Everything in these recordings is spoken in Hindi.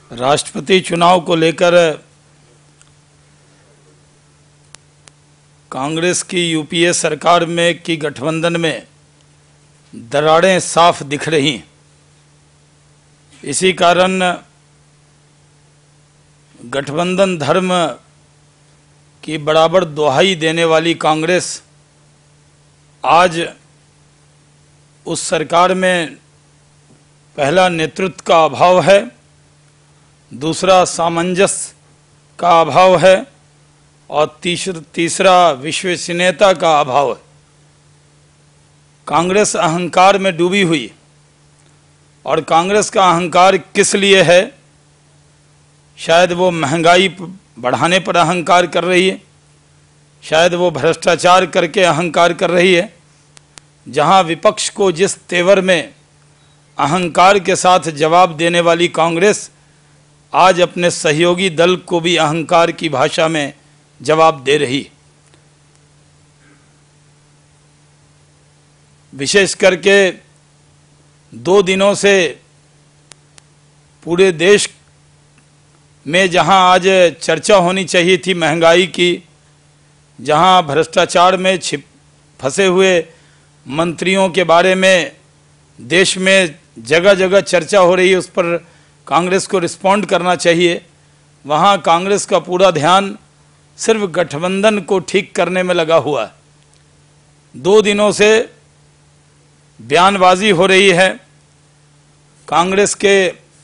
राष्ट्रपति चुनाव को लेकर कांग्रेस की यूपीए सरकार में की गठबंधन में दरारें साफ दिख रही। इसी कारण गठबंधन धर्म की बराबर दुहाई देने वाली कांग्रेस आज उस सरकार में पहला नेतृत्व का अभाव है, दूसरा सामंजस्य का अभाव है और तीसरा विश्वसनीयता का अभाव है। कांग्रेस अहंकार में डूबी हुई और कांग्रेस का अहंकार किस लिए है? शायद वो महंगाई बढ़ाने पर अहंकार कर रही है, शायद वो भ्रष्टाचार करके अहंकार कर रही है। जहां विपक्ष को जिस तेवर में अहंकार के साथ जवाब देने वाली कांग्रेस आज अपने सहयोगी दल को भी अहंकार की भाषा में जवाब दे रही। विशेष करके 2 दिनों से पूरे देश में जहां आज चर्चा होनी चाहिए थी महंगाई की, जहां भ्रष्टाचार में फंसे हुए मंत्रियों के बारे में देश में जगह जगह चर्चा हो रही है, उस पर कांग्रेस को रिस्पॉन्ड करना चाहिए, वहां कांग्रेस का पूरा ध्यान सिर्फ गठबंधन को ठीक करने में लगा हुआ है। 2 दिनों से बयानबाजी हो रही है। कांग्रेस के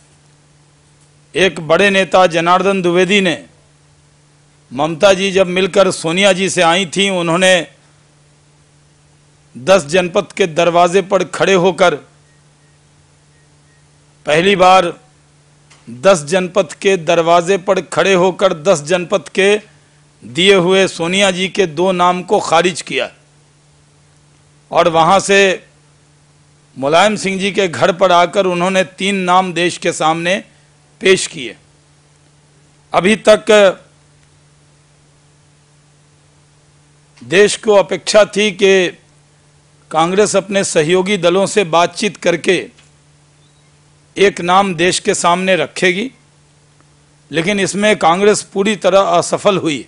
एक बड़े नेता जनार्दन द्विवेदी ने, ममता जी जब मिलकर सोनिया जी से आई थी, उन्होंने 10 जनपद के दरवाजे पर खड़े होकर पहली बार 10 जनपद के दरवाजे पर खड़े होकर 10 जनपद के दिए हुए सोनिया जी के 2 नाम को खारिज किया और वहां से मुलायम सिंह जी के घर पर आकर उन्होंने 3 नाम देश के सामने पेश किए। अभी तक देश को अपेक्षा थी कि कांग्रेस अपने सहयोगी दलों से बातचीत करके एक नाम देश के सामने रखेगी, लेकिन इसमें कांग्रेस पूरी तरह असफल हुई।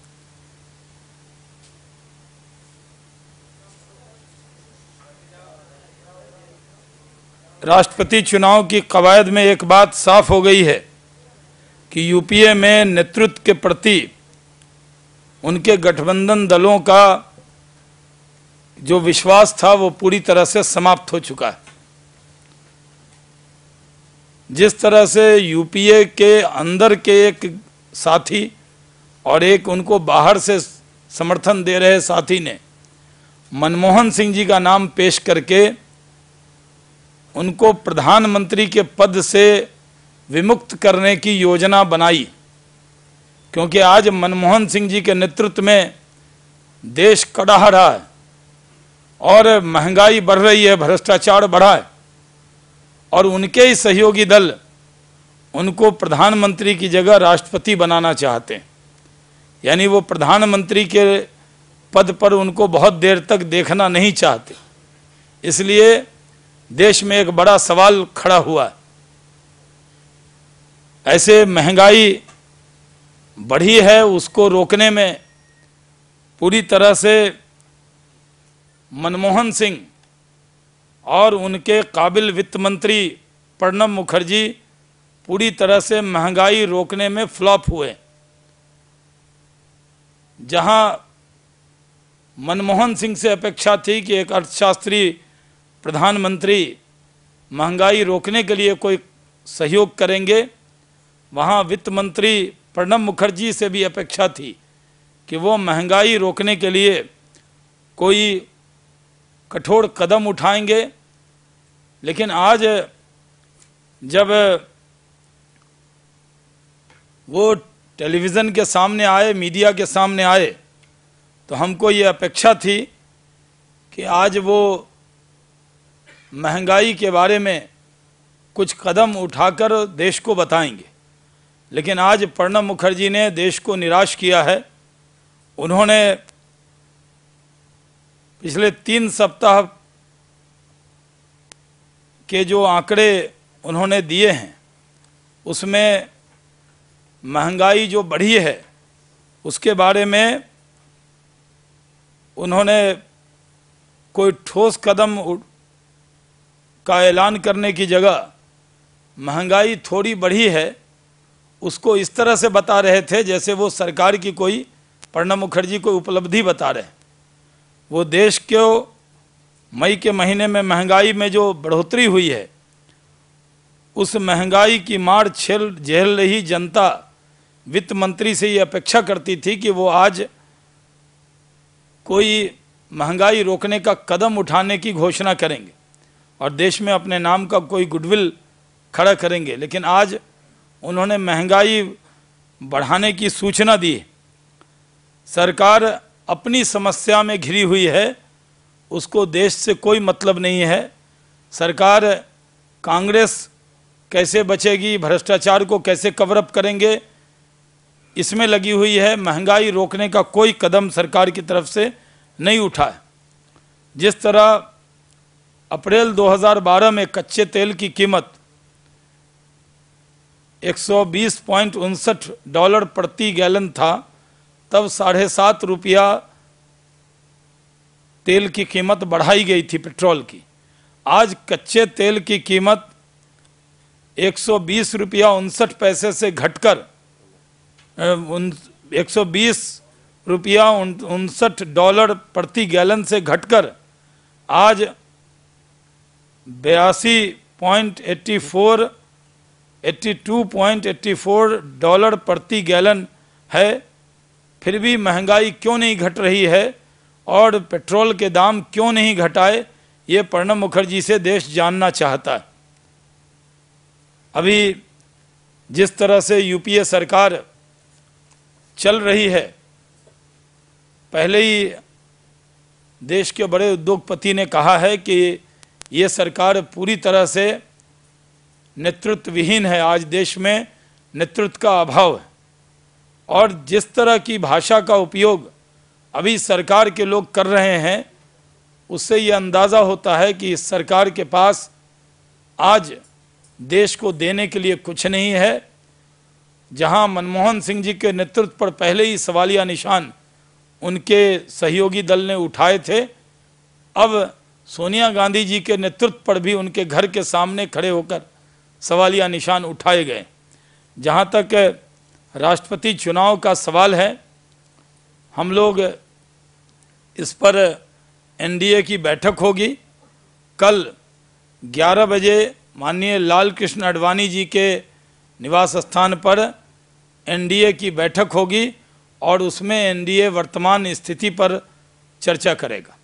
राष्ट्रपति चुनाव की कवायद में एक बात साफ हो गई है कि यूपीए में नेतृत्व के प्रति उनके गठबंधन दलों का जो विश्वास था वो पूरी तरह से समाप्त हो चुका है। जिस तरह से यूपीए के अंदर के एक साथी और एक उनको बाहर से समर्थन दे रहे साथी ने मनमोहन सिंह जी का नाम पेश करके उनको प्रधानमंत्री के पद से विमुक्त करने की योजना बनाई, क्योंकि आज मनमोहन सिंह जी के नेतृत्व में देश कड़ाह रहा है और महंगाई बढ़ रही है, भ्रष्टाचार बढ़ा है और उनके ही सहयोगी दल उनको प्रधानमंत्री की जगह राष्ट्रपति बनाना चाहते हैं। यानी वो प्रधानमंत्री के पद पर उनको बहुत देर तक देखना नहीं चाहते। इसलिए देश में एक बड़ा सवाल खड़ा हुआ है। ऐसे महंगाई बढ़ी है, उसको रोकने में पूरी तरह से मनमोहन सिंह और उनके काबिल वित्त मंत्री प्रणब मुखर्जी पूरी तरह से महंगाई रोकने में फ्लॉप हुए। जहां मनमोहन सिंह से अपेक्षा थी कि एक अर्थशास्त्री प्रधानमंत्री महंगाई रोकने के लिए कोई सहयोग करेंगे, वहां वित्त मंत्री प्रणब मुखर्जी से भी अपेक्षा थी कि वो महंगाई रोकने के लिए कोई कठोर कदम उठाएंगे। लेकिन आज जब वो टेलीविज़न के सामने आए, मीडिया के सामने आए, तो हमको ये अपेक्षा थी कि आज वो महंगाई के बारे में कुछ कदम उठाकर देश को बताएंगे। लेकिन आज प्रणब मुखर्जी ने देश को निराश किया है। उन्होंने पिछले 3 सप्ताह के जो आंकड़े उन्होंने दिए हैं उसमें महंगाई जो बढ़ी है उसके बारे में उन्होंने कोई ठोस कदम का ऐलान करने की जगह महंगाई थोड़ी बढ़ी है उसको इस तरह से बता रहे थे जैसे वो सरकार की कोई, प्रणब मुखर्जी कोई उपलब्धि बता रहे हैं। वो देश को मई के महीने में महंगाई में जो बढ़ोतरी हुई है, उस महंगाई की मार झेल रही जनता वित्त मंत्री से ये अपेक्षा करती थी कि वो आज कोई महंगाई रोकने का कदम उठाने की घोषणा करेंगे और देश में अपने नाम का कोई गुडविल खड़ा करेंगे। लेकिन आज उन्होंने महंगाई बढ़ाने की सूचना दी। सरकार अपनी समस्या में घिरी हुई है, उसको देश से कोई मतलब नहीं है। सरकार कांग्रेस कैसे बचेगी, भ्रष्टाचार को कैसे कवर अप करेंगे, इसमें लगी हुई है। महंगाई रोकने का कोई कदम सरकार की तरफ से नहीं उठा है। जिस तरह अप्रैल 2012 में कच्चे तेल की कीमत $120.59 प्रति गैलन था, तब 7.5 रुपया तेल की कीमत बढ़ाई गई थी पेट्रोल की। आज कच्चे तेल की कीमत 120 रुपया 59 पैसे से घटकर $120.59 प्रति गैलन से घटकर आज 82.84 डॉलर प्रति गैलन है। फिर भी महंगाई क्यों नहीं घट रही है और पेट्रोल के दाम क्यों नहीं घटाए, ये प्रणब मुखर्जी से देश जानना चाहता है। अभी जिस तरह से यूपीए सरकार चल रही है, पहले ही देश के बड़े उद्योगपति ने कहा है कि ये सरकार पूरी तरह से नेतृत्व विहीन है। आज देश में नेतृत्व का अभाव है और जिस तरह की भाषा का उपयोग अभी सरकार के लोग कर रहे हैं, उससे ये अंदाज़ा होता है कि इस सरकार के पास आज देश को देने के लिए कुछ नहीं है। जहां मनमोहन सिंह जी के नेतृत्व पर पहले ही सवालिया निशान उनके सहयोगी दल ने उठाए थे, अब सोनिया गांधी जी के नेतृत्व पर भी उनके घर के सामने खड़े होकर सवालिया निशान उठाए गए। जहां तक राष्ट्रपति चुनाव का सवाल है, हम लोग इस पर एनडीए की बैठक होगी। कल 11 बजे माननीय लाल कृष्ण आडवाणी जी के निवास स्थान पर एनडीए की बैठक होगी और उसमें एनडीए वर्तमान स्थिति पर चर्चा करेगा।